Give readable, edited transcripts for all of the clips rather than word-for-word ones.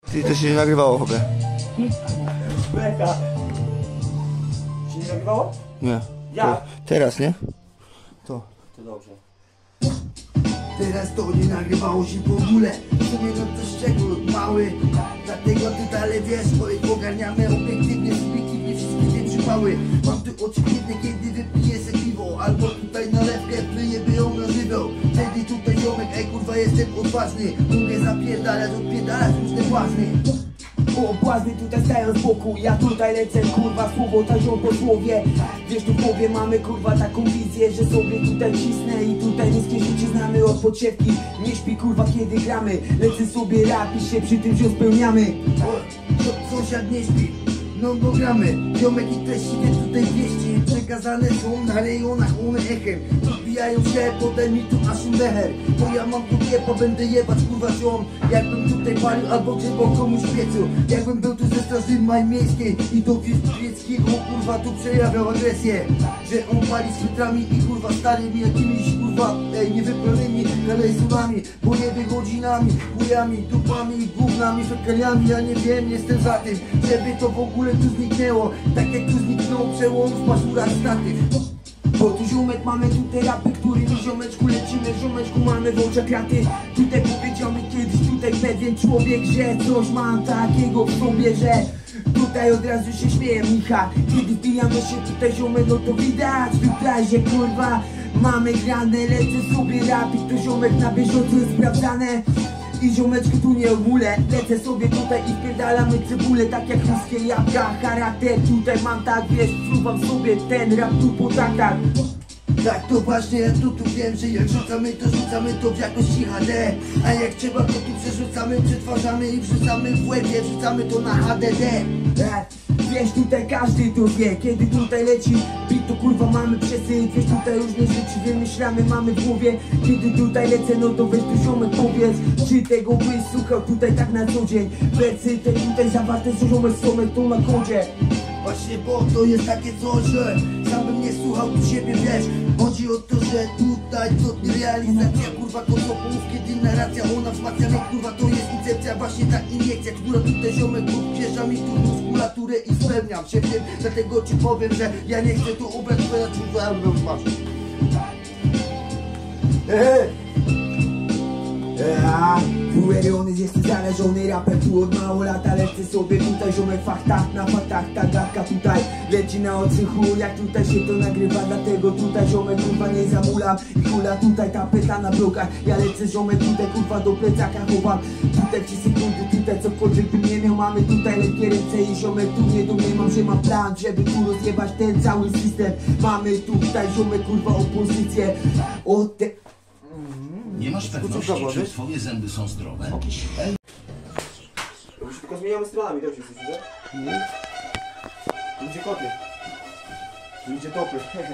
Ty, to się nie nagrywało chyba. Beka. Się nie nagrywało? Nie. Ja? Teraz, nie? To. To dobrze. Teraz to nie nagrywało się w ogóle. W sumie no to szczegół mały. Dlatego ty dalej wiesz, bo ogarniamy obiektywnie, subiektywnie wszystkie te przypały. Mam tu oczy biedne, kiedy wypiję se piwo, albo tutaj nalewkę plyję, by ją na żywioł. Wtedy tutaj ziomek, ej kurwa jestem odważny. Mogę zapierdalać, odpierdalać różne błazny. O, błazny tutaj stają z boku, ja tutaj lecę, kurwa, słowo tazią po słowie. Wiesz, tu w głowie mamy, kurwa, taką wizję, że sobie tutaj cisnę i tutaj niskie życie znamy od podsiewki. Nie śpi, kurwa, kiedy gramy, lecę sobie rap i się przy tym się spełniamy. O, sąsiad nie śpi, no bo gramy. Ziomek i treściwie tutaj wieści przekazane są na rejonach, one echem odbijają się, potem mi tu aż becher. Bo ja mam tu kiepa, będę jebać kurwa ziom. Jakbym tutaj palił albo grzebał komuś w piecu. Jakbym był tu ze straży miejskiej i do Wielkiego kurwa tu przejawiał agresję. Że on pali z filtrami i kurwa starymi jakimiś kurwa niewypełnionymi kalejzulami. Bo jebie godzinami, chujami, dupami, gównami, fekaliami. Ja nie wiem, jestem za tym, żeby to w ogóle tu zniknęło. Tak jak tu zniknął przełom w paszurach statyw. Bo tu ziomek, mamy tutaj rapy, którymi ziomeczku lecimy, ziomeczku mamy w oczach kraty. Tutaj powiedział mi kiedyś tutaj pewien człowiek, że coś mam takiego w sobie, że tutaj od razu się śmieje Micha. Kiedy wbijamy się tutaj ziomek, no to widać tutaj, że kurwa mamy grane, lecę sobie rapik, to ziomek na bieżąco jest sprawdzane. I ziomeczku tu nie ogólę, lecę sobie tutaj i wpierdalamy cebulę, tak jak ruskie jabłka. Charakter tutaj mam, tak wiesz, fruwam sobie ten rap tu po takach. Tak to właśnie, ja tu wiem, że jak rzucamy to w jakości HD. A jak trzeba to tu przerzucamy, przetwarzamy i wrzucamy w łebie, wrzucamy to na HDD. Wiesz, tutaj każdy to wie, kiedy tutaj leci beat, to kurwa mamy przesył. Wiesz, tutaj różne rzeczy wymyślamy, mamy w głowie. Kiedy tutaj lecę, no to weź tu ziomek powiedz, czy tego byś słuchał tutaj tak na co dzień. Wersy te tutaj zawarte są ziomek tu na kodzie. Właśnie, bo to jest takie coś, że sam bym nie słuchał tu siebie, wiesz. Chodzi o to, że tutaj to realizacja, kurwa, kotopołów, kiedy narracja, ona wzmacnia mnie, kurwa, to jest incepcja, właśnie ta iniekcja, która tutaj ziomek podbierza mi tu muskulaturę i spełniam się w tym, dlatego ci powiem, że ja nie chcę tu ubrać twoja czuwa, masz. On jest uzależniony raper tu od mało lata. Lecę sobie tutaj ziomek fachtach na faktach. Ta gadka tutaj leci na odsychu, jak tutaj się to nagrywa. Dlatego tutaj ziomek kurwa nie zamulam. I kula tutaj tapeta na blokach. Ja lecę ziomek tutaj kurwa do plecaka chowam. Tutaj 3 sekundy, tutaj cokolwiek bym nie miał. Mamy tutaj lekkie ręce i ziomek tu nie domniemam, że mam plan, żeby tu rozjebać ten cały system. Mamy tutaj ziomek kurwa opozycję. Nie masz pewności, czy twoje zęby są zdrowe? Już tylko zmieniamy stronami, dobrze jesteś, widzę? Tu idzie koty. Tu idzie topy.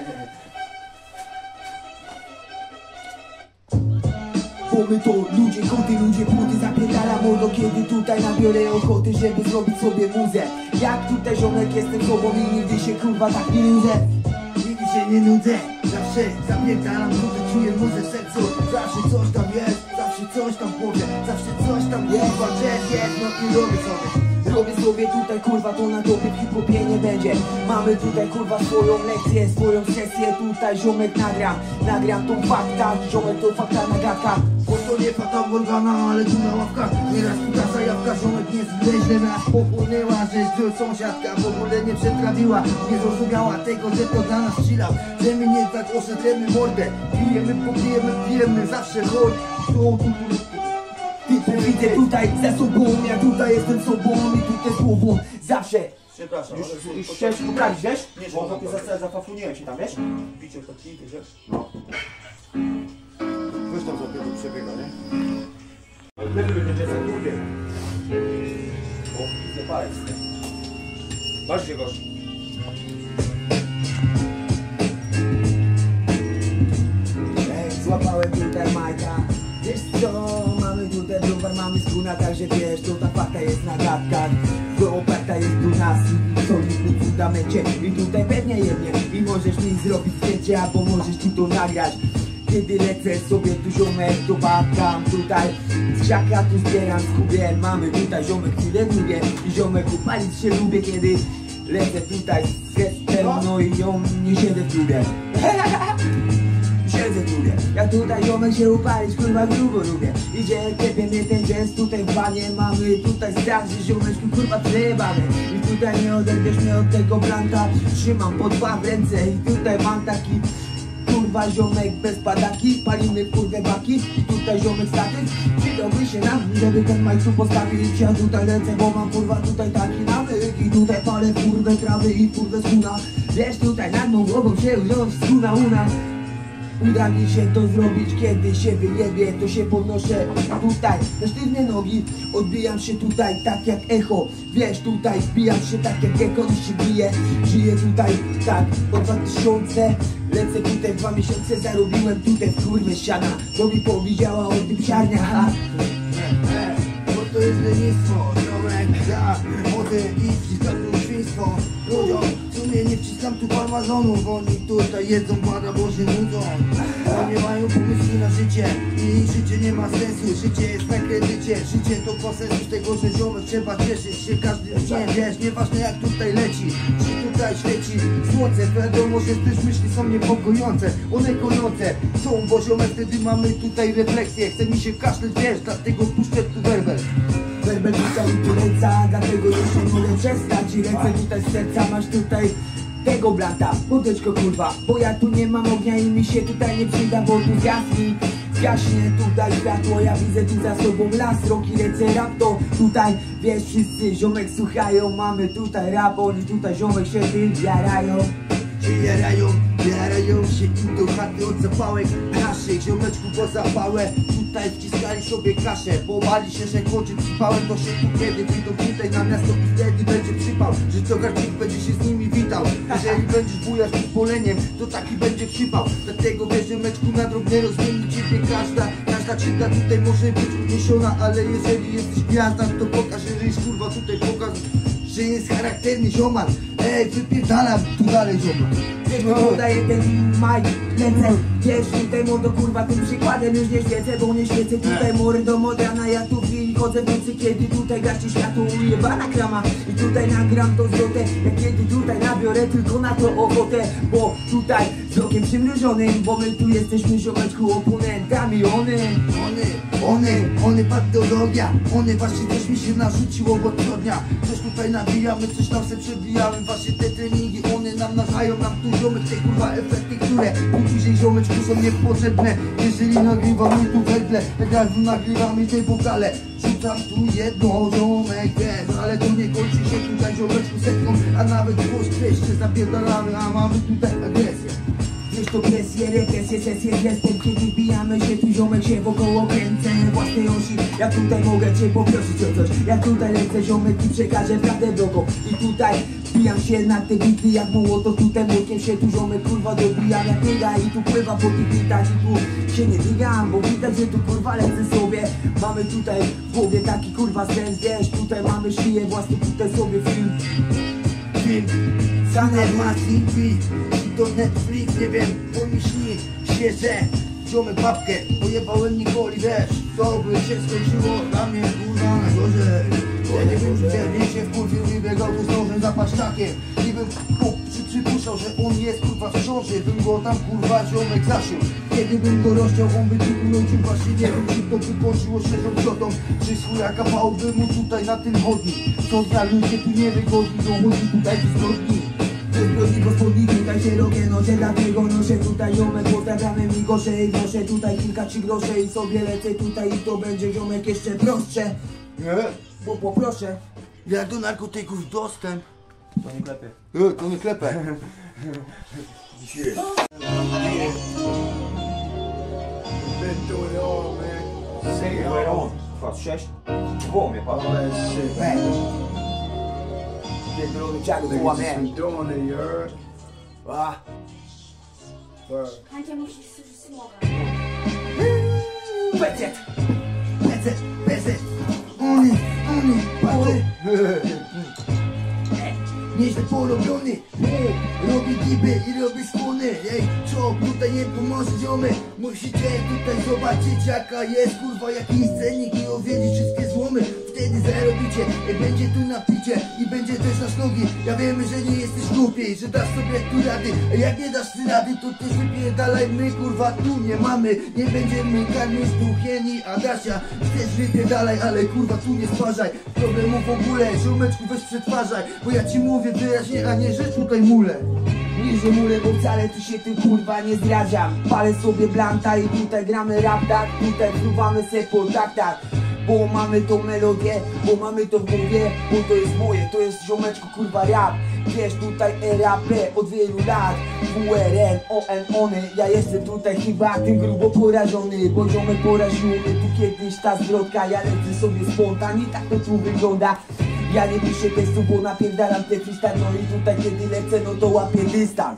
Bo my to ludzie, koty, ludzie, płoty, zapierdala mordo, kiedy tutaj nabiorę ochoty, żeby zrobić sobie muzę. Jak tutaj ziomek jestem sobą i nigdy się kurwa tak nie nudzę. Nigdy się nie nudzę, zawsze zapierdalam, nudzę, czuję muzę w sercu. Zawsze coś tam jest, zawsze coś tam powiem, zawsze coś tam kurwa jest, no i robię sobie. Robię sobie tutaj kurwa, to na tobie w hip-hopie nie będzie. Mamy tutaj kurwa swoją lekcję, swoją sesję. Tutaj ziomek nagram tą fakta. Ziomek to fakta nagadka. Bo to nie fata Morgana, ale tu na ławkach nieraz tu ta zajawka, ziomek nie zleźle nas popłynęła, że sąsiadka w ogóle nie przetrawiła. Nie zrozumiała tego, że to dla nas chillał, że my nie tak oszedremy mordę. Pijemy, zawsze chodź. Widzę tutaj za sobą, ja tutaj jestem sobą i tutaj słową zawsze. Przepraszam, Już chciałem się poprawić, wiesz? Nie, bo chłopie zafafuniłem się tam, wiesz? Picie w taki, wiesz? No. Weź tam sobie do przebiega, nie? Lepiej będzie za drugie. O, nie palec. Masz się gość. Złapałem tutaj Majka. Wiesz co, mamy tutaj browar, mamy skuna, także wiesz, to ta fakta jest na gadkach. To oparta jest tu nas i solidnym fundamencie. I tutaj pewnie jednie i możesz mi zrobić zdjęcie, albo możesz tu to nagrać. kiedy lecę sobie tu ziomek, to batam tutaj z krzaka tu zbieram skubie. Mamy tutaj ziomek chwilę lubię i ziomek upalić się lubię, kiedy lecę tutaj z gestem, no i ją nie siedzę w klubie. Siedzę w klubie, ja tutaj ziomek się upalić, kurwa grubo lubię. Idzie ciebie mnie ten jazz, tutaj w banie mamy tutaj strach, że ziomeczku kurwa przejebane. I tutaj nie oderwiesz mnie od tego blanta, trzymam po dwa w ręce i tutaj mam taki kurwa ziomek bez padaki, palimy kurwę baki i tutaj ziomek statyw. Przydałby się nam, żeby ten mic tu postawić, ja tutaj lecę, bo mam kurwa tutaj taki nawyk i tutaj palę kurwę trawy i kurwę skuna. Wiesz, tutaj nad mą głową się wziąć skuna una. Uda mi się to zrobić, kiedy się wyjebie, to się podnoszę tutaj na sztywne nogi, odbijam się tutaj tak jak echo. Wiesz, tutaj wbijam się tak jak echo i się bije. Żyję tutaj tak po 2000, lecę tutaj 2 miesiące, zarobiłem tutaj w kurwę siana. To mi powiedziała o tym psiarnia. Bo to jest lenistwo, ziomek, ja młody i wciskam tu świństwo. Ludziom w sumie nie wciskam tu farmazonów, oni tutaj jedzą bada, bo się nudzą. Oni mają pomysły na życie i życie nie ma sensu, życie jest na kredycie. Życie to konsensus tego, że ziomek trzeba cieszyć się każdy dniem, wiesz, nieważne jak tutaj leci, czy tutaj świeci słońce. Wiadomo, że też myśli są niepokojące, one kojące są, bo ziomek wtedy mamy tutaj refleksję. Chce mi się kaszleć, wiesz, dlatego puszczę tu werbel. Werbel tutaj tu lecę, dlatego już nie mogę przestać i lecę tutaj z serca, masz tutaj tego blanta, podeczko kurwa, bo ja tu nie mam ognia i mi się tutaj nie przyda, bo tu zgaśnie tutaj światło, ja widzę tu za sobą las, roki lecę rap, to tutaj wiesz wszyscy ziomek słuchają, mamy tutaj rap, oni tutaj ziomek się tym jarają. Jarają się im do chaty od zapałek naszych, ziomeczku po zapałę. Tutaj wciskali sobie kaszę, bo bali się, że kończy przypałem. To się tu kiedy wyjdą tutaj na miasto i wtedy będzie przypał, że co garcik będzie się z nimi witał. Jeżeli będziesz bujać pozwoleniem, to taki będzie przypał. Dlatego wiesz, ziomeczku, na drobnie rozmieni ciebie każda czyta tutaj może być uniesiona, ale jeżeli jesteś gwiazdą, to pokaż, że jest kurwa tutaj pokaż, że jest charakterny ziomal. Ej, wypierdalam tu dalej ziomal. Wiesz, to podaję ten mic, lecę. Wiesz, tutaj mordo kurwa, tym przykładem już nie świecę, bo nie świecę tutaj mordo moderna. Ja tu chodzę w nocy, kiedy tutaj gaści światło, ujebana krama. I tutaj nagram to zwrotę, jak kiedy tutaj nabiorę tylko na to ochotę. Bo tutaj wzrokiem przymrużonym, bo my tu jesteśmy ziomeczku oponentami. One patologia, one właśnie coś mi się narzuciło od dnia. Coś tutaj nabijamy, coś tam se przebijamy, właśnie te treningi, one nam nagrają, nam tu ziomek te kurwa efekty, które później ziomeczku są niepotrzebne. Jeżeli nagrywamy tu wedle, tak jak nagrywamy te wokale, rzucam tu jedno ziomek, wiesz, ale to nie kończy się tutaj ziomeczku setką, a nawet głoś 200 zapierdalamy, a mamy tutaj agresję. Wiesz, to presję, represję, sesję gestem, kiedy bijamy się, tu ziomek się wokoło kręcę własnej osi. Ja tutaj mogę cię poprosić o coś, ja tutaj lecę ziomek i przekażę prawdę drogą. I tutaj bijam się na te bity jak to tutaj młokiem się tu ziomek kurwa dobijam jak biega i tu pływa po tych bitach i tu się nie digam, bo widać, że tu kurwa lecę sobie. Mamy tutaj w głowie taki kurwa sens, wiesz, tutaj mamy szyję własny tutaj sobie film. Z animacji to Netflix, nie wiem, pomyśli się, że ziomek babkę pojebałem Nikoli, wiesz, to by się skończyło dla mnie kurwa najgorzej. Wtedy bym pewnie się wkurwił i biegał tu z nożem za paszczakiem i bym przypuszczał, że on jest kurwa w ciąży, bym go tam kurwa ziomek zasił. Kiedy bym go rozdział, on by tu urodził, właśnie nie wiem, czy to by kończyło szerzą ciotą, czy swój kapałby mu tutaj na tym chodnik. Co za ludzie tu niewygodni, to chodzi tutaj w zbrodni. Zbrodni gospodni, tutaj szerokie nosze, dlatego noszę tutaj ziomek, pozdrawiamy mi gosze i noszę tutaj kilka 3 grosze i sobie lecę tutaj i to będzie ziomek jeszcze prostsze. Nie? Bo poproszę. Jak do narkotyków dostęp. To nie klepie. To nie klepę. Say it right on. Patrz, 6. Koło mnie, patrz. Pierdolony ciago, to łamie. Hancia musi służyć smoga. Pecet. Oni, patrzę. nieźle porobiony. Robi giby i robi skłony. Ej, co tutaj nie pomoże ziomy. Musicie tutaj zobaczyć jaka jest kurwa jakiś cennik i odwiedzić wszystkie złomy. Wtedy zarobicie, będzie tu napicie i będzie też nasz nogi. Ja wiem, że nie jesteś głupi, że dasz sobie tu rady. A jak nie dasz ty rady, to też wypierdalaj. My kurwa tu nie mamy, nie będziemy karmić tu Hieni Adasia. Chcesz wypierdalaj, ale kurwa tu nie stwarzaj problemu w ogóle, ziomeczku weź przetwarzaj. Bo ja ci mówię wyraźnie, a nie że tutaj mule. Nie że mule, bo wcale tu się tym kurwa nie zdradzam. Palę sobie blanta i tutaj gramy rap, tak. Tutaj fruwamy se po taktach. Bo mamy tą melodię, bo mamy to w głowie. Bo to jest moje, to jest ziomeczku kurwa rap. Wiesz tutaj RAP od wielu lat. WRN, ON, ony. Ja jestem tutaj chyba tym grubo porażony. Bo ziomek poraziło mnie tu kiedyś ta zwrotka. Ja lecę sobie spontan i tak to tu wygląda. Ja nie piszę tekstu, bo napierdalam te freestyle. No i tutaj kiedy lecę, no to łapię dystans.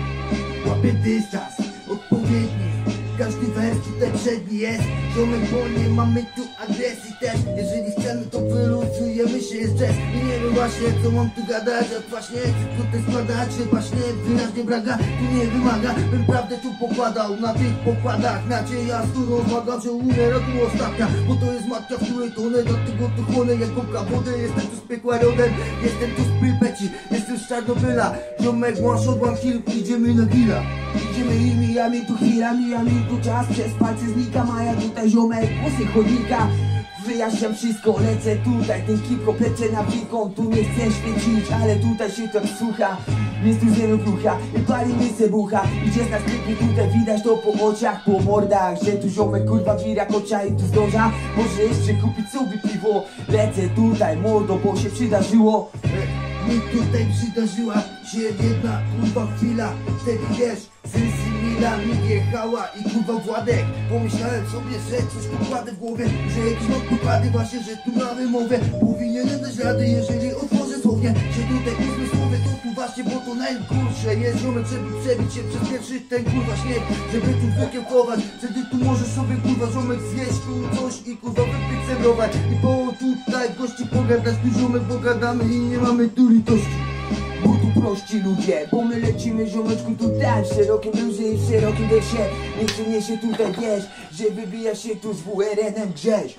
Łapię dystans, odpowiedni. Każdy wers tutaj przedni jest. Ziomek, bo nie mamy tu agresji też. Jeżeli chcemy, to wyluzujemy się jeszcze. I nie wiem właśnie co mam tu gadać. A właśnie chcę tutaj składać się właśnie wyraźnie braga. Tu nie wymaga, bym prawdę tu pokładał na tych pokładach. Nadzieja, z którą zmagam się umieram tu ostatnia. Bo to jest matka, w której tonę. Dlatego tu chłonę jak gąbka wody. Jestem tu z piekła rodem, jestem tu z Prypeci. Jestem z Czarnobyla. Ziomek, one shot, one kill, idziemy na gila. Idziemy i mijamy tu chwila, mijamy tu czas. Przez palce znika maja, tutaj ziomek, głosy chodnika. Wyjaśniam wszystko, lecę tutaj, ten hip-hop lecę na wiką. Tu nie chcę świecić, ale tutaj się tak słucha. Jest tu zero krucha i palimy se bucha. Idzie z nas klipy, tutaj widać to po oczach, po mordach. Że tu ziomek kurwa wira kocza i tu zdąża. Może jeszcze kupić sobie piwo. Lecę tutaj mordo, bo się przydarzyło. Mi tutaj przydarzyła się jedna kurwa chwila. Wtedy wiesz, Sensy Mila mi jechała i kurwa Władek. Pomyślałem sobie, że coś pokładę w głowie. Że jakieś mam pokłady właśnie, że tu mamy mowę. Powinienem dać radę, jeżeli otworzę słownie. Że tutaj uzmysłowie to tu właśnie, bo to najgorsze jest ziomek, żeby przebić się przez pierwszy ten kurwa śnieg. Żeby tu wykiełkować, wtedy tu możesz sobie kurwa ziomek zjeść tu coś i kurwa wypić browar. I po tutaj gości pogadać, tu ziomek pogadamy i nie mamy tu litości. Bo tu prości ludzie, bo my lecimy ziomeczku tutaj w szerokim bluzie i w szerokim wiesie. Nie czymnie się tutaj wiesz, że wybija się tu z WRN-em Grześ.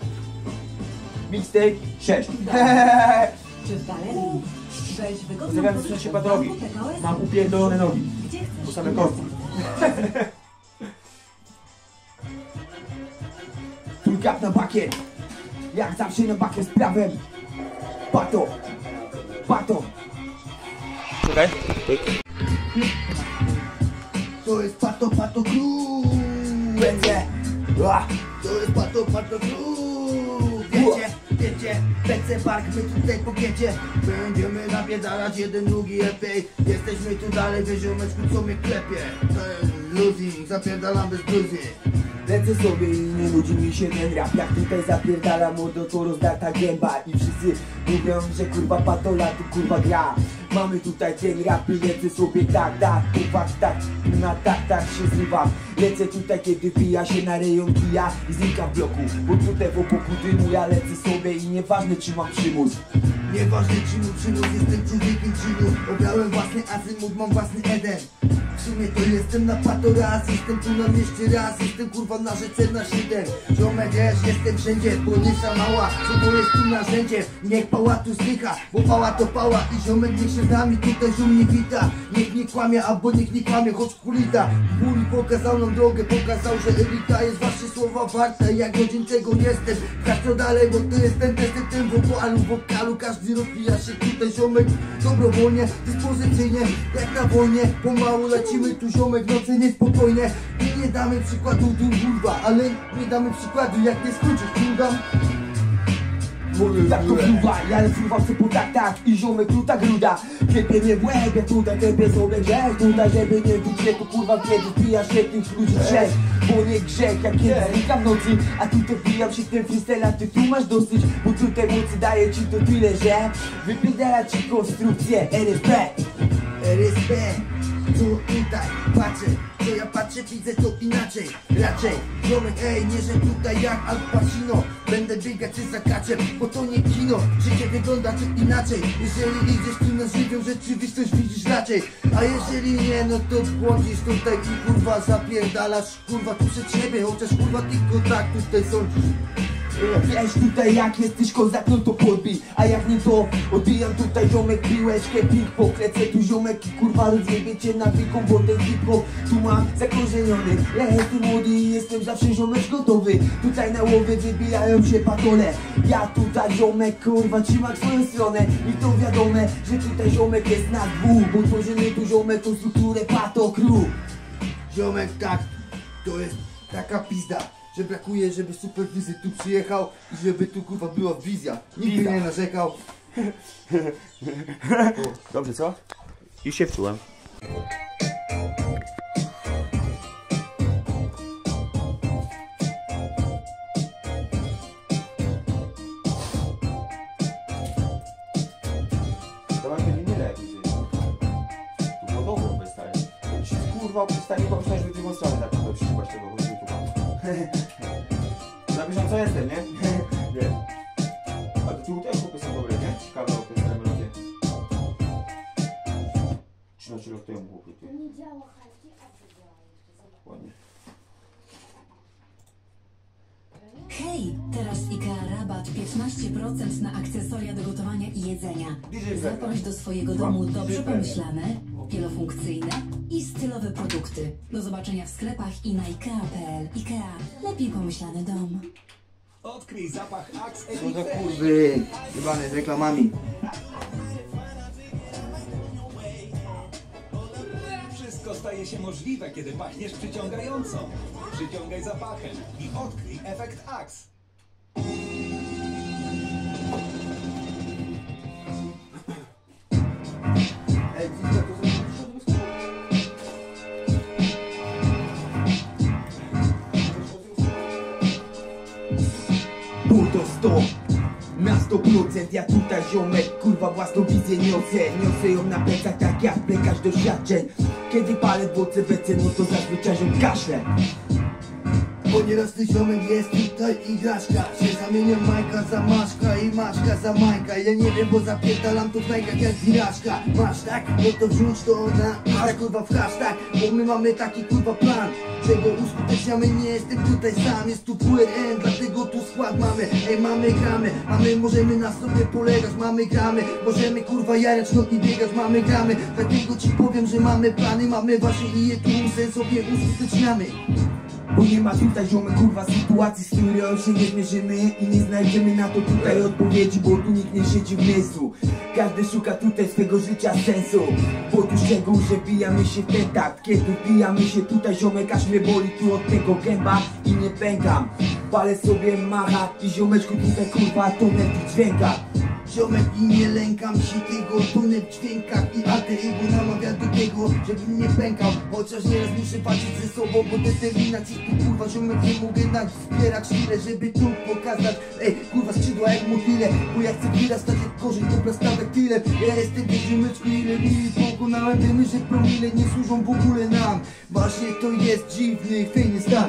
Mixtape 6. Czy w galerii? Weź wygodną Pozdrawiam pozycję się drogi. PKS. Mam upierdolone nogi. Gdzie chcesz? Po same korki. Trójkap na bakiet. Jak zawsze na bakiet z prawem. Pato. Pato. Czekaj. To jest Pato Pato Crew. Będzie. To jest Pato Crew. Wiecie, PC Park, my tutaj po kiecie. Będziemy napierdalać jeden, drugi lepiej. Jesteśmy tu dalej, wiesz ziomeczku, co mnie klepie. To jest losing, zapierdalam bez bluzy. Lecę sobie i nie nudzi mi się ten rap. Jak tutaj zapierdala mordo, to rozdarta gęba. I wszyscy mówią, że kurwa patola tu kurwa gra. Mamy tutaj ten rap i lecę sobie tak, kurwa tak, na tak się zrywam. Lecę tutaj kiedy pija się na rejon kija i znikam w bloku. Bo tutaj w opoku dymu ja lecę sobie i nieważne czy mam przymus. Nieważne czy mu jestem człowiekiem czynu. Obrałem własny azymut, mam własny Eden. W sumie to jestem na Pato raz, jestem tu na mieście raz. Jestem kurwa na rzece na 7. Ziomek wiesz, jestem wszędzie, płynysza mała. Co to jest tu narzędzie, niech pała tu zdycha. Bo pała to pała i ziomek niech się z nami tutaj ziom nie wita. Niech nie kłamie, albo niech nie kłamie, choć kulita. Kuli pokazał nam drogę, pokazał, że elita jest wasze słowa warta. Jak godzin czego jestem, tak to dalej, bo to jest ten wokalu. Każdy rozwija się tutaj ziomek dobrowolnie, dyspozycyjnie, jak na wojnie. Pomału lecimy tu ziomek, nocy niespokojnie. I nie damy przykładu tu kurwa, ale nie damy przykładu jak nie skrócisz, kurwa. Jak to fruwa, ja fruwam sobie po taktach i ziomek tu ta gruda. Klepie mnie w łeb, ja tutaj klepie sobie grzech. Tutaj żeby nie być wieku kurwa, kiedy wbija się tych ludzi grzech. Bo nie grzech, jak kiedy znika w nocy. A tutaj wbijam się ten freestyle, a ty tu masz dosyć. Bo tutaj mocy daje ci to tyle, że wypierdala ci konstrukcję RSP. RSP, tu tutaj patrzę. co ja patrzę, widzę to inaczej. Raczej, ziomek, ej, nie że tutaj jak Al Pacino będę biegać czy za kaczem, bo to nie kino. Życie wygląda ciut inaczej. Jeżeli idziesz tu na żywioł, rzeczywistość widzisz raczej. A jeżeli nie, no to błądzisz tutaj i kurwa zapierdalasz, kurwa tu przed siebie, chociaż kurwa tylko tak tutaj sądzisz. Wiesz tutaj jak jesteś kozak, no to podbij. A jak nie to odbijam tutaj ziomek piłeczkę, ping poklecę tu ziomek i kurwa rozjebie cię na wiką, bo ten hip-hop tu mam zakorzeniony. Ja jestem młody i jestem zawsze ziomek gotowy. Tutaj na łowy wybijają się patole. Ja tutaj ziomek kurwa trzymam swoją stronę. I to wiadome, że tutaj ziomek jest na dwóch, bo tworzymy tu ziomek tą strukturę pato crew. Ziomek, tak, to jest taka pizda, że brakuje, żeby superwizy tu przyjechał i żeby tu kurwa była wizja. Nigdy nie narzekał. Dobrze, co? I się wczułem. Zobacz, nie lepiej. Tu było dobrą wystaję. Kurwa, przystanie pomyśleć, że w drugą stronę tak żeby przyszłaś tego YouTube'a. Na bieżąco jestem, nie? Nie. A tu też chłopy są dobre, nie? Ciekawe o tej melodii. 13 lat temu chłopy. To nie działa Harki, a co działa jeszcze? Zobacz. Ładnie. Hej, teraz IKEA rabat 15% na akcesoria do gotowania i jedzenia. Zaproś do swojego domu dobrze pomyślane, wielofunkcyjne i stylowe produkty. Do zobaczenia w sklepach i na ikea.pl. IKEA. Lepiej pomyślany dom. Odkryj zapach Axe Co za Elite. kurwy, jebane z reklamami. Wszystko staje się możliwe, kiedy pachniesz przyciągająco. Przyciągaj zapachem i odkryj efekt Axe. Ej, widzę, to Buto 100 na 100%, ja tutaj ziomek, kurwa własną wizję niosę ją na plecach tak jak lekarz doświadczeń. Kiedy palę w boce wece, no to zazwyczaj ją kaszlę. bo nieraz ty ziomek jest tutaj igraszka. Się zamieniam Majka za Maszka i Maszka za Majka. Ja nie wiem, bo zapierdalam to w rękach jak wirażka. Masz tak? No to wrzuć to na kurwa w hashtag, bo my mamy taki kurwa plan, czego uskuteczniamy, nie jestem tutaj sam. Jest tu WRN, dlatego tu skład mamy. Ej, mamy gramy, możemy na sobie polegać. Mamy gramy, możemy kurwa jarać, no i biegać. Mamy gramy, dlatego ci powiem, że mamy plany. Mamy właśnie i je tu sensownie uskuteczniamy. Bo nie ma tutaj ziomek kurwa sytuacji, z którą się nie zmierzymy i nie znajdziemy na to tutaj odpowiedzi, bo tu nikt nie siedzi w miejscu. Każdy szuka tutaj swego życia sensu, bo tu szczegół, że bijamy się w ten takt. Kiedy bijamy się tutaj ziomek, aż mnie boli tu od tego gęba i nie pękam. Palę sobie macha i ziomeczku tutaj kurwa tonę w dźwiękach. Ziomek i nie lękam się tego, tonę w dźwiękach i alter ego namawia do tego, żebym nie pękał. Chociaż nieraz muszę walczyć ze sobą, bo determinacji tu kurwa ziomek nie mogę dać. Zbierać chwilę, żeby tu pokazać, ej kurwa skrzydła jak motyle, bo ja chcę wyrastać jak korzeń, dobra stawek tyle. Ja jestem w ziomeczku, ile mili pokonałem, wiemy, że promile nie służą w ogóle nam. Właśnie to jest dziwny, fajny stan.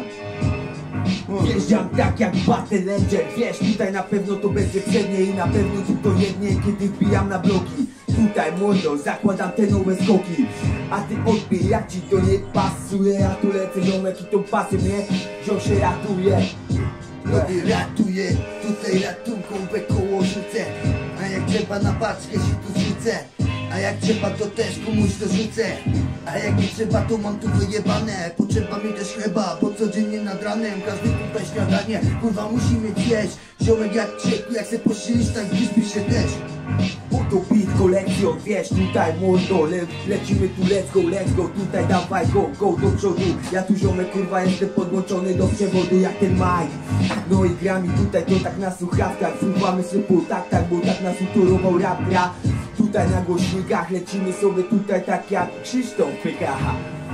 Wjeżdżam tak jak Battle Angel, wiesz, tutaj na pewno to będzie przednie i na pewno tu to jednie, kiedy wbijam na bloki. Tutaj młodo, zakładam te nowe skoki, a ty odbij, jak ci to nie pasuje. Ja tu lecę ziomek i to pasy mnie, ziom się ratuje. Młody ratuje, tutaj ratunką koło rzucę. A jak trzeba na paczkę się tu zrzucę, a jak trzeba to też komuś dorzucę. A jak nie trzeba to mam tu wyjebane. Potrzeba mi też chleba, bo codziennie nad ranem każdy tutaj śniadanie kurwa musimy jeść. Ziomek jak ciekł, jak se posilisz, tak wyśpisz się też. Bo to beat kolekcją, wiesz, tutaj młodo, lecimy tu, let's go, tutaj dawaj go do przodu. Ja tu ziomek kurwa jestem podłączony do przewodu jak ten Mike. No i grami tutaj to tak na słuchawkach, fruwamy się po tak, bo tak nas utorował rap gra. Tutaj na głośnikach lecimy sobie tutaj tak jak Krzysztof PKH.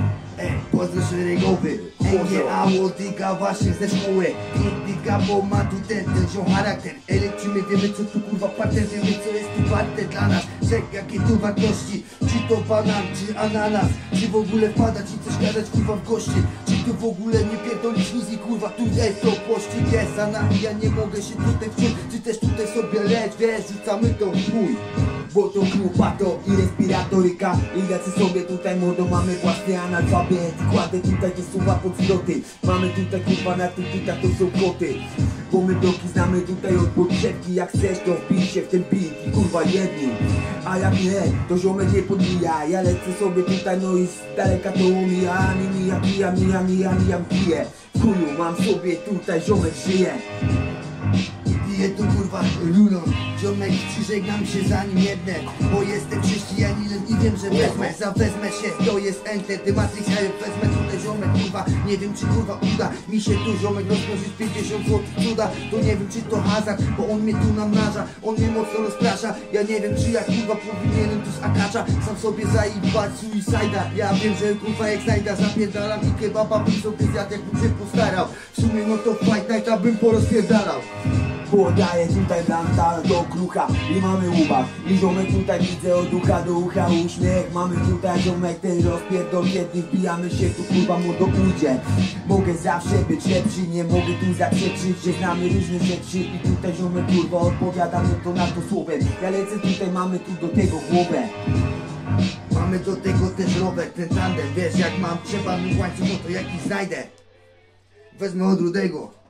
Pozdro szeregowy, NGA łodyga właśnie ze szkoły. Dyga, bo ma tu ten ziom charakter. Lecimy, wiemy co tu kurwa parter, wiemy co jest tu warte dla nas. Czek, jakie tu wartości, czy to banan, czy ananas, czy w ogóle wpada ci coś zgadać kurwa w gości. Czy tu w ogóle nie pierdolisz nic i kurwa tutaj to pości jest za nami, ja nie mogę się tutaj wczuć. Ty też tutaj sobie leć, wiesz, rzucamy to w chuj. Bo to grupa to i respiratoryka. I jacy sobie tutaj młodo mamy własny analfabet. Kładę tutaj te słowa pod zwroty. Mamy tutaj kurwa na tych bitach to są koty. Bo my bloki znamy tutaj od podszewki. Jak chcesz to wbij się w ten beat i kurwa jedni. A jak nie, to ziomek nie podbija. Ja lecę sobie tutaj no i z daleka to omija. Mijam piję. Chuju mam sobie tutaj ziomek żyje. Piję tu kurwa runą. Ziomek, przyżegnam się za nim jedne. Bo jestem chrześcijaninem i wiem, że wezmę się. To jest Enter, The Matrix, ja wezmę tutaj ziomek kurwa. Nie wiem czy kurwa uda mi się tu ziomek rozpożyć 50 zł cuda. To nie wiem czy to hazard, bo on mnie tu namnaża. On mnie mocno rozprasza. Ja nie wiem czy jak kurwa powinienem tu z akacza sam sobie zajebać suicide'a. Ja wiem, że kurwa jak znajda zapierdalam i kebaba bym sobie zjadł jakbym się postarał. W sumie no to Fight Nighta bym porozpierdalał. Podaję tutaj blanta do krucha i mamy ubaw. I ziomek tutaj widzę od ucha do ucha uśmiech. Mamy tutaj ziomek ten rozpierdol, kiedy wbijamy się tu kurwa młodo ujdzie. Mogę zawsze być lepszy, nie mogę tu zaprzeczyć, że znamy różne rzeczy. I tutaj ziomek kurwa odpowiada mu to na to słowem. Ja lecę tutaj, mamy tu do tego głowę. Mamy do tego też rower, ten tandem. Wiesz jak mam, trzeba mi łańcuch, no to jaki znajdę. Wezmę od rudego.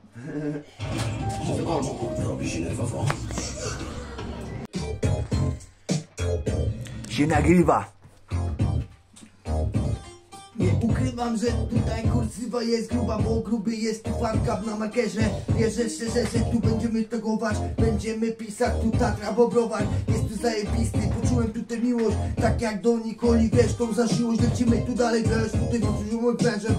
Robi się nerwowo. Się nagrywa. Nie ukrywam, że tutaj kursywa jest gruba, bo gruby jest tu fankap na markerze. Wierzę szczerze, że tu będziemy tagować, będziemy pisać tu Tatra, bo browar jest tu zajebisty. Poczułem tutaj miłość, tak jak do Nikoli, wiesz tą zażyłość. Lecimy tu dalej, wiesz, tutaj wątpiłem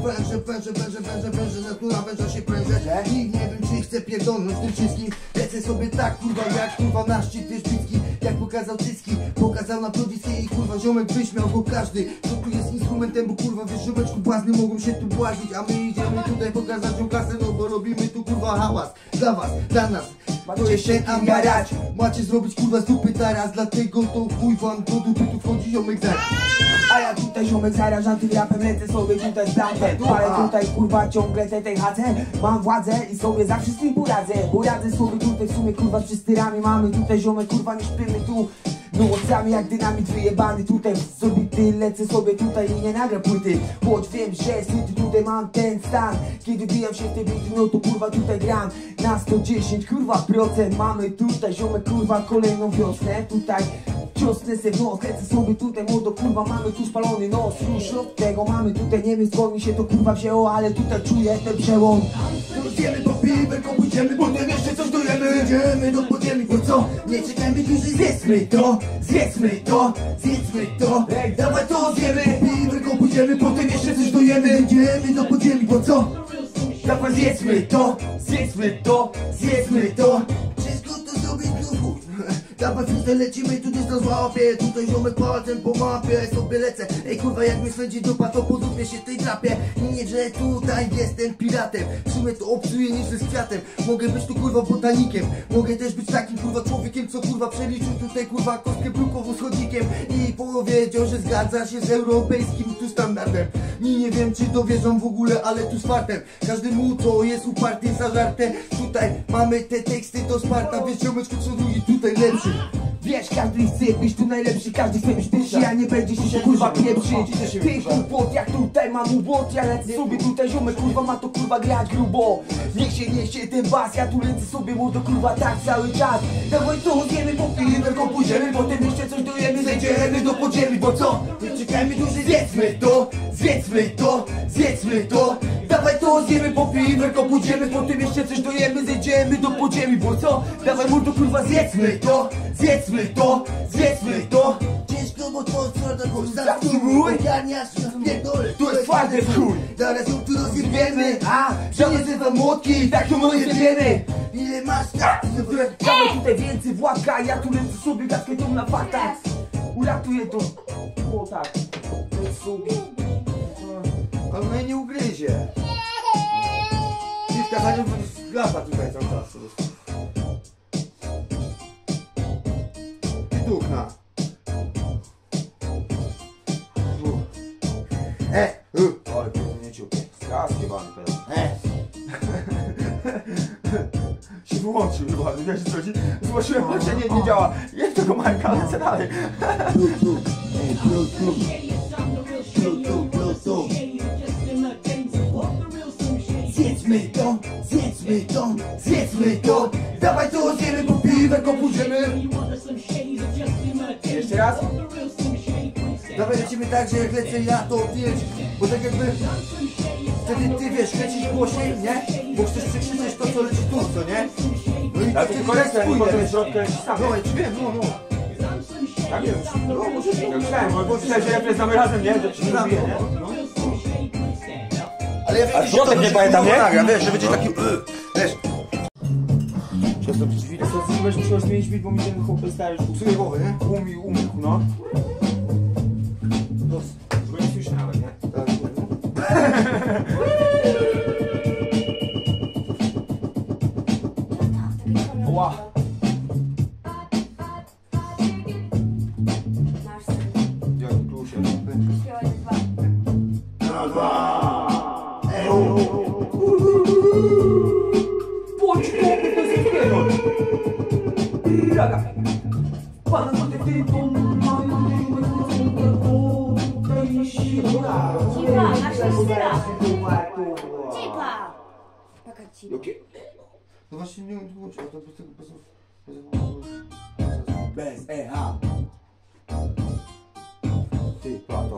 węże, natura węża się prężę. I nie wiem czy chcę pierdolnąć tym wszystkim. Lecę sobie tak kurwa jak kurwa na szczyt Wierzbicki. Jak pokazał cycki, pokazał na prodiskiej i kurwa ziomek wyśmiał go każdy. To tu jest instrumentem, bo kurwa wiesz, ziomeczku błazny mogą się tu błazić. A my idziemy tutaj pokazać ją kasę, no bo robimy tu kurwa hałas. Dla was, dla nas, to jest ten ambarać. Macie zrobić kurwa z dupy taras, dlatego to chuj wam do dupy tu wchodzi ziomek zaraz. A ja tutaj ziomek zarażam tym rapem, lecę sobie tutaj z blantem. Ale tutaj kurwa ciągle tej chacę. Mam władzę i sobie za wszystkim poradzę. Poradzę sobie tutaj w sumie kurwa z czystyrami. Mamy tutaj ziomek kurwa, nie śpimy tu nocami jak dynamit wyjebany. Tutaj zrobity, lecę sobie tutaj i nie nagram płyty. Choć wiem, że syty tutaj mam ten stan. Kiedy bijam się w te bity, no to kurwa tutaj gram na 110 kurwa procent. Mamy tutaj ziomek kurwa kolejną wiosnę. Tutaj ciosnę se w nos, lecę sobie tutaj młodo kurwa. Mamy tu spalony nos, już od tego mamy tutaj, nie wiem skąd mi się to kurwa wzięło, ale tutaj czuję ten przełom. Zjemy po piwerko, pójdziemy, potem jeszcze coś dojemy. Idziemy do podziemi, bo co? Nie czekajmy dłużej, zjedzmy to, zjedzmy to, zjedzmy to. Dawaj to, zjemy po piwerko, pójdziemy, potem jeszcze coś dojemy. Idziemy do podziemi, bo co? Dawaj zjedzmy to, zjedzmy to, zjedzmy to. Wszystko to zrobić duchu. Dawaj tutaj lecimy, tu też to złapie. Tutaj ziomek pałacem po mapie, sobie lecę. Ej kurwa jak mnie swędzi dupa, to podupie się tej drapie. Nie, że tutaj jestem piratem. W sumie to obcuję niż z kwiatem. Mogę być tu kurwa botanikiem. Mogę też być takim kurwa człowiekiem, co kurwa przeliczył tutaj kurwa kostkę brukową z chodnikiem. I powiedział, że zgadza się z europejskim tu standardem. Nie wiem czy dowierzą w ogóle, ale tu z fartem. Każdemu to jest uparty za żartę. Tutaj mamy te teksty do Sparta. Wiesz ziomeczku co drugi tutaj lepszy. Wiesz, każdy chce być tu najlepszy, każdy chce być pierwszy, a nie będzie się kurwa pieprzyć. Ty głupot, jak tutaj mam ubot, ja lecę sobie tutaj ziomek kurwa, ma to kurwa grać grubo. Niech się ten bas, ja tu lecę sobie młodo kurwa tak cały czas. Dawaj to zjemy po piwerko, pójdziemy, potem jeszcze coś dojemy, zejdziemy do podziemi, bo co? Nie czekajmy dłużej, zjedzmy to, zjedzmy to, zjedzmy to. Dawaj to zjemy po piwerko, pójdziemy, potem jeszcze coś dojemy, zejdziemy do podziemi, bo co? Dawaj młodo kurwa, zjedzmy to, zjedzmy to, zjedzmy to. Ciężko, bo to twarda kursa. Zawtóruj. Ogarniasz, pierdolę. To jest twarde w chuj. Zaraz ją tu rozjebiemy. A, żadne dwa młotki, tak to my wiemy. Ile masz tak? Dawaj tutaj więcej Władka, ja tu lecę sobie kaskietą na faktach. Uratuję to. O tak. Lecę sobie. Ale no i nie ugryzie. Piwka za nią lata tutaj cały czas. I dukna. Ale pierdolnięciu. Skaz jebany pedał. Się wyłączył chyba, wiesz co chodzi? Zgłosiłem, że nie działa. Jak tego Majka, ale co dalej? Zjedzmy to, dawaj to zjemy, po piwek opójdziemy. Jeszcze raz? Dawaj lecimy tak, że jak lecę ja, to wiesz, bo tak jakby wtedy ty wiesz, lecisz głośniej, nie? Bo chcesz przekrzyczeć to, co leci tu, co nie? No i Ale to tylko lecę, nie potem w środku lecisz sam. No, ja ci wiem, no. Tak jest. No, może ja myślałem, bo myślałem, że jak znamy razem, nie? To ci mówię, nie? Ale ja A środek nie pamiętam, nie? Ja wiesz, że będzie taki, wiesz. Przez to drzwi, to co musiał zmienić bit, bo mi ten chłopy stary już Psuje głowę, nie? umilkł, no. Już go nie słyszę nawet, nie? Tak, Ła! Masz sen. Jak klusie. Śpiewaj dwa. Bądź dobry do wszystkiego. Raga. Pana to ty mają tutaj siła. Cipa, masz listera. Cipa. Taka cipa. No właśnie nie wyłączył, a to bez tego, Bez EH. Ty, pato.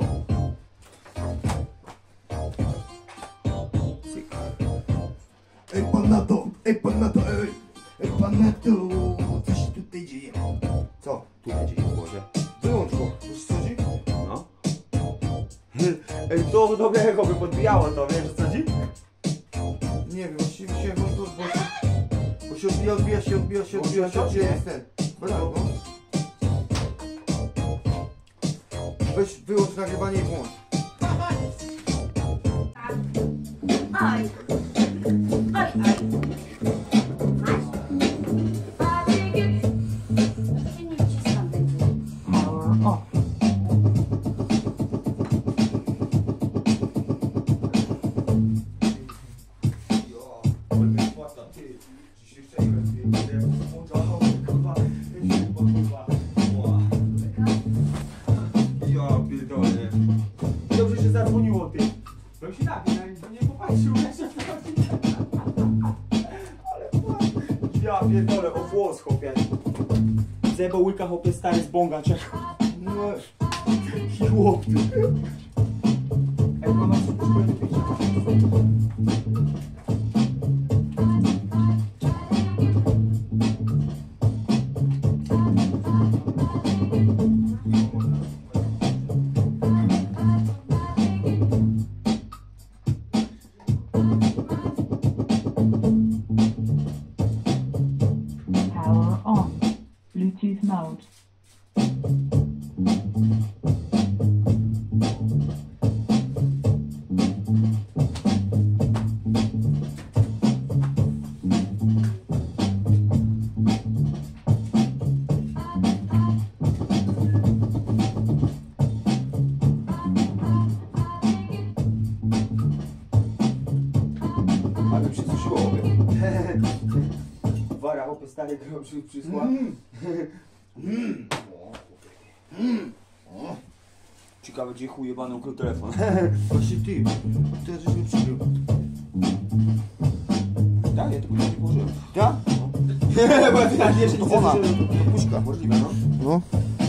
Ej pan na to, ej pan na to, co się tutaj dzieje? Co? Tu będzie się włożę. Wyłącz go, wiesz co chodzi? No. Ej, to dobrego by podbijało to, wiesz co chodzi? Nie wiem, właściwie się bo się odbija jest ten. Brawo, no. Weź, wyłącz nagrywanie i włącz. Aj. Aj, aj. Nie wciskam będzie. Ja pierdolę. Dobrze się zadzwoniło, ty. Bym się napił, nie popatrzył, jak się wchodzi. Ale ja pierdolę, o włos, chłopie. Zebo łyka, chłopie, stary z bonga, czekaj. No, Chłop, ty. Ej, mama, co to będzie pić? Power on. Bluetooth mode. Ale przysuszyło, chłopie. Wara, chłopie, stary grał przysła. Ciekawe, gdzie chuj jebany ukrył telefon. właśnie ty, teraz żeś mnie przykrył. Tak, ja tylko nie położyłem. Ja? Bo ja teraz jeszcze nie To ona, chcę, to puszka. Możliwe, no. No.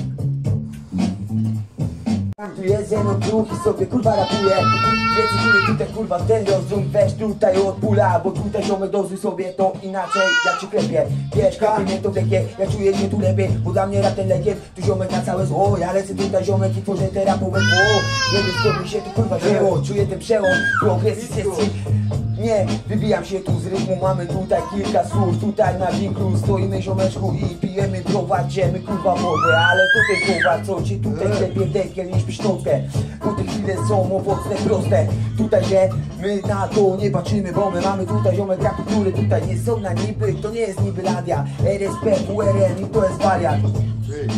Tu jest jedno duch i sobie kurwa rapuje. Więcej góry tutaj kurwa ten rozum. Weź tutaj od pula, bo tutaj ziomek dozuj sobie to inaczej jak ci klepie. Wiesz, kapie mnie to wlekie, ja czuję się tu lepiej, bo dla mnie rap ten lekiem. Tu ziomek na całe zło, ja lecę tutaj ziomek i tworzę te rapowe tło. Nie wiem skąd mi się tu kurwa wzięło, czuję ten przełom, progres i sesji. Nie, wybijam się tu z rytmu, mamy tutaj kilka słów. Tutaj na winklu stoimy ziomeczku i pijemy browar, ciemy kurwa wodę. Ale tutaj kurwa, co ci tutaj klepie dekiel niż piszczątkę. Bo te chwile są owocne, proste. Tutaj się my na to nie patrzymy, bo my mamy tutaj ziomek rapu, który tutaj nie są na niby. To nie jest niby radia, RSP, WRM i to jest wariat.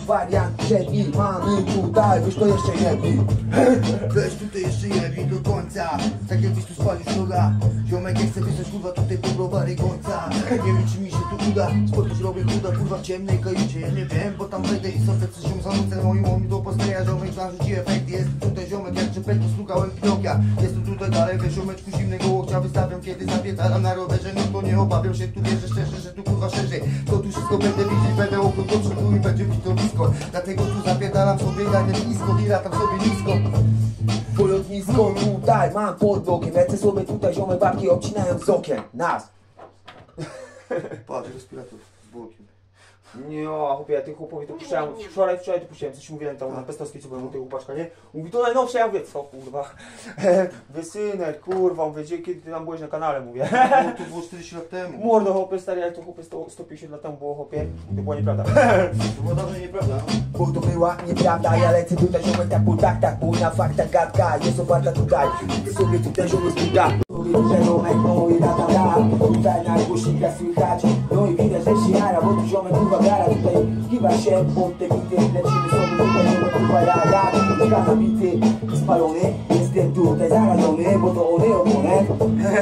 wariant przedni. Mamy tutaj, weź to jeszcze jedni. Weź tutaj jeszcze jedni do końca. Tak jakbyś tu spalił sznoga. Ziomek, jak chcę wysłać kurwa tutaj po browary końca. Nie wiem czy mi się tu uda. Spotkać robię chuda kurwa w ciemnej kajucie. Ja nie wiem, bo tam wejdę i sobie coś się zanucę. Moim do postaja ziomek zarzuci efekt. Jest tutaj ziomek jak czepek, postukałem Pinokia. Jestem tutaj dalej, we ziomeczku zimnego łokcia wystawiam. Kiedy zapierdalam na rowerze, no to nie obawiam się. Tu wierzę szczerze, że tu kurwa szerzej. To tu wszystko będę widzieć, będę okno do przodu i będzie widowisko. Dlatego tu zapierdalam sobie, jadę blisko i latam sobie nisko. Polotnisko tutaj mam pod bokiem. Lecę sobie tutaj, ziome babki obcinają z okien. Nas. Patrz, respirator z bokiem. Nie, chłopie, ja tych chłopowi to puszczałem, wczoraj to puściłem, coś mówiłem tam na Pestowskiej, co byłem u tego chłopaczka, nie? Mówi, to najnowsze, ja mówię, co kurwa, wysynek, kurwa, mówię, kiedy ty tam byłeś na kanale, mówię. No to było 40 lat temu. Mordo, chłopie, stary, jak to chłopie 150 lat temu było, chłopie, to była nieprawda. To była dawno nieprawda. Bo to była nieprawda, ja lecę tutaj ziomek tak, pół na faktach gadka jest oparta tutaj. Ty sobie tutaj ziomek zbuda. Sobie tutaj ziomek, no i da. Tutaj na głośnikach słychać, no i widać, że się jara, bo tu ziomek kurwa gara. Tutaj kiwa się pod te bity, lecimy sobie tutaj ziomek kurwa jara. Gada bity, spalony, jestem tutaj zarażony, bo to one oponent.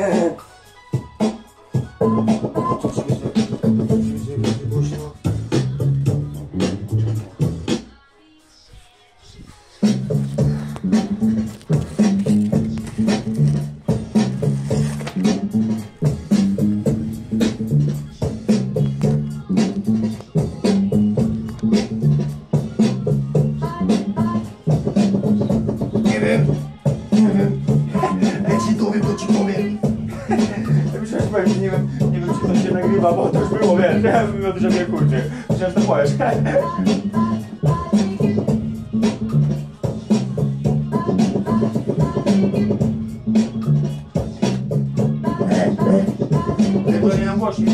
Nie wiem. Jak się dowiem, to ci powiem. Ja myślałem, że powiem, że nie wiem, czy to się nagrywa, bo to już było, wiesz, ja bym miał dużo mnie kurczy. Myślałem, że to powiesz. Tego nie mam głośniej.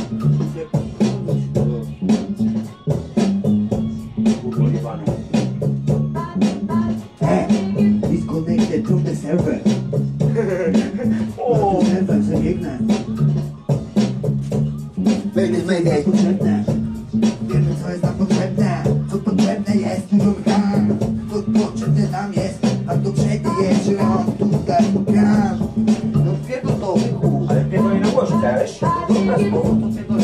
Disconnected from the server. O, serwer, zabiegnę. Mayday. Potrzebne. Wiemy co jest nam potrzebne. Co potrzebne jest dużo gram. To potrzebne nam jest. A to przednie jest, że mam tutaj gram. No pierdol to, wychu. Ale pierdolę na głosie, też? Dobra, spoko, to pierdol,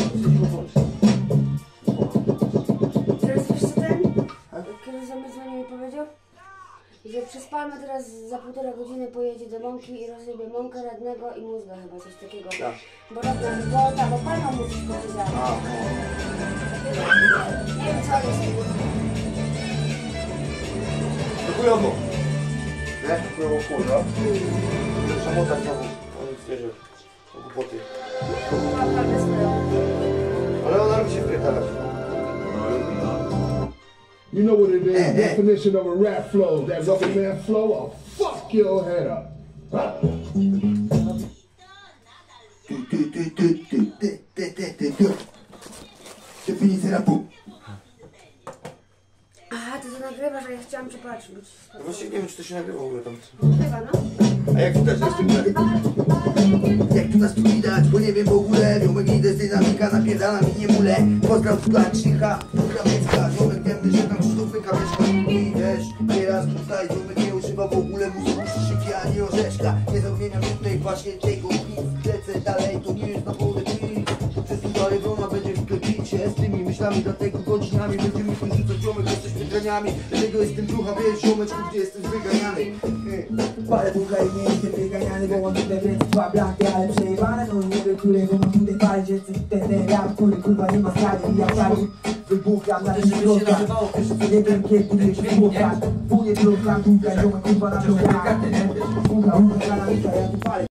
Teraz wiesz co ten? Kiedy zamiast dzwonił mi powiedział? Że przez Palmę teraz za 1,5 godziny pojedzie do Mąki i rozrybie mąkę radnego i mózga chyba, coś takiego. Tak. Bo Palma mu coś powiedziała. Nie wiem co jest. To chujowo. Nie? Chujowo kurwa. Samota znowu. On wierzy. To głupoty. Naprawdę swoją. Ale ona lubi się wpierdalać. You know what it is, definition of a rap flow. That rubber man flow, I'll fuck your head up. Definicja rapu. Aha, ty to nagrywasz, a ja chciałam cię patrzeć. No właśnie nie wiem, czy to się nagrywa w ogóle tam. Chyba, no. A jak widać, jest tu widać? Jak tu nas tu widać, bo nie wiem w ogóle. Ziomek idę z dynamika, napierdalam i nie mulę. Pozdraw Klacznika, Krawiecka. Ziomek wiemy, że tam Krzysztof Wykawieszka. I wiesz, nieraz tutaj ziomek nie używa w ogóle muzyki szyki, ani orzeszka. Nie zamieniam tutaj właśnie tego nic. Lecę dalej, to nie jest na wodę nic. Przez tu dalej wrona będzie wklepić się z tymi myślami, dlatego godzinami będziemy tu rzucać ziomek, jesteśmy graniami. Dlatego jestem brzucha, wiesz, ziomeczku, gdzie jestem wyganiany. Parę bucha i nie jestem wyganiany, bo mam tutaj więcej 2 blanki, ale przejebane. No nie wiem, którego mam tutaj palić, że ten rap, który kurwa nie ma skali. Ja pali, wybucham na tym środkach. Nie wiem kiedy mnie wybuchać. Pójdę trochę, tutaj ziomek kurwa na mnie. Bucha, na mnie, ja tu palę.